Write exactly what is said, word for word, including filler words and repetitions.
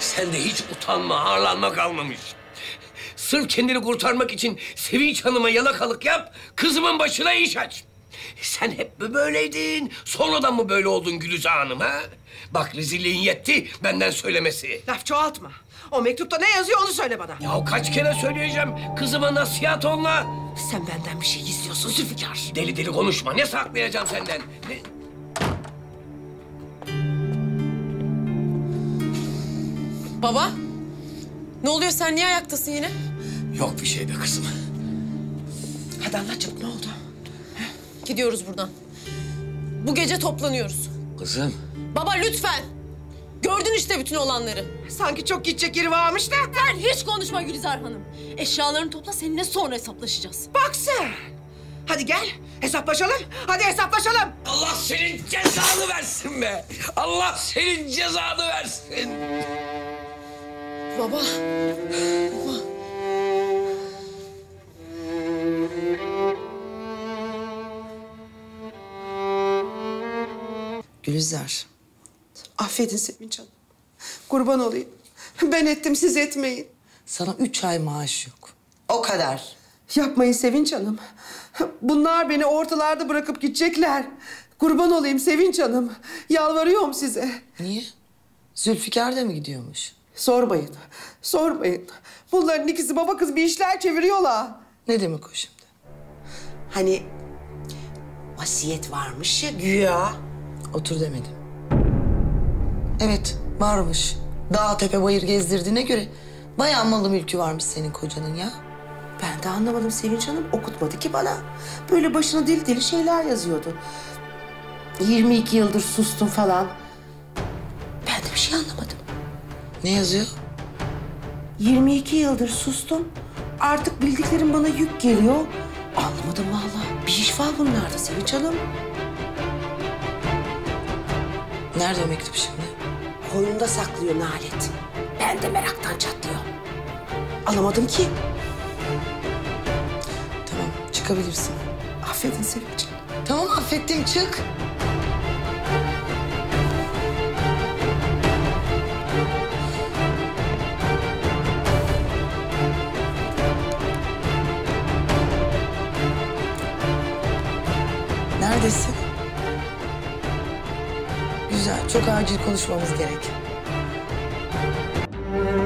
Sende hiç utanma, ağırlanma kalmamış. Sırf kendini kurtarmak için Sevinç Hanım'a yalakalık yap, kızımın başına iş aç. Sen hep mi böyleydin? Sonradan mı böyle oldun Gülüzar Hanım ha? Bak rezilliğin yetti benden söylemesi. Laf çoğaltma. O mektupta ne yazıyor onu söyle bana. Ya kaç kere söyleyeceğim kızıma nasihat onunla. Sen benden bir şey gizliyorsun Zülfikar. Deli deli konuşma. Ne saklayacağım senden? Ne? Baba, ne oluyor? Sen niye ayaktasın yine? Yok bir şey be kızım. Hadi anlat çabuk, ne oldu? Gidiyoruz buradan. Bu gece toplanıyoruz. Kızım. Baba lütfen. Gördün işte bütün olanları. Sanki çok gidecek yeri varmış da. Sen hiç konuşma Gülizar Hanım. Eşyalarını topla, seninle sonra hesaplaşacağız. Bak sen. Hadi gel, hesaplaşalım. Hadi hesaplaşalım. Allah senin cezanı versin be. Allah senin cezanı versin. Baba. Baba. Gülizar. Affedin Sevinç Hanım. Kurban olayım. Ben ettim, siz etmeyin. Sana üç ay maaş yok. O kadar. Yapmayın Sevinç Hanım. Bunlar beni ortalarda bırakıp gidecekler. Kurban olayım Sevinç Hanım. Yalvarıyorum size. Niye? Zülfikar da mı gidiyormuş? Sormayın, sormayın. Bunların ikisi baba kız bir işler çeviriyorlar. Ne demek o şimdi? Hani vasiyet varmış ya güya. Otur demedim. Evet, varmış. Dağ tepe bayır gezdirdiğine göre bayağı malı mülkü varmış senin kocanın ya. Ben de anlamadım Sevinç Hanım. Okutmadı ki bana. Böyle başına deli deli şeyler yazıyordu. yirmi iki yıldır sustum falan. Ben de bir şey anlamadım. Ne yazıyor? yirmi iki yıldır sustum. Artık bildiklerim bana yük geliyor. Anlamadım vallahi. Bir iş var bunlarda Sevinç Hanım. Nerede o mektup şimdi? Koynunda saklıyor Nalet. Ben de meraktan çatlıyorum. Alamadım ki. Tamam, çıkabilirsin. Affedin Sevinç. Tamam, affettim, çık. Neredesin? Güzel, çok acil konuşmamız gerek.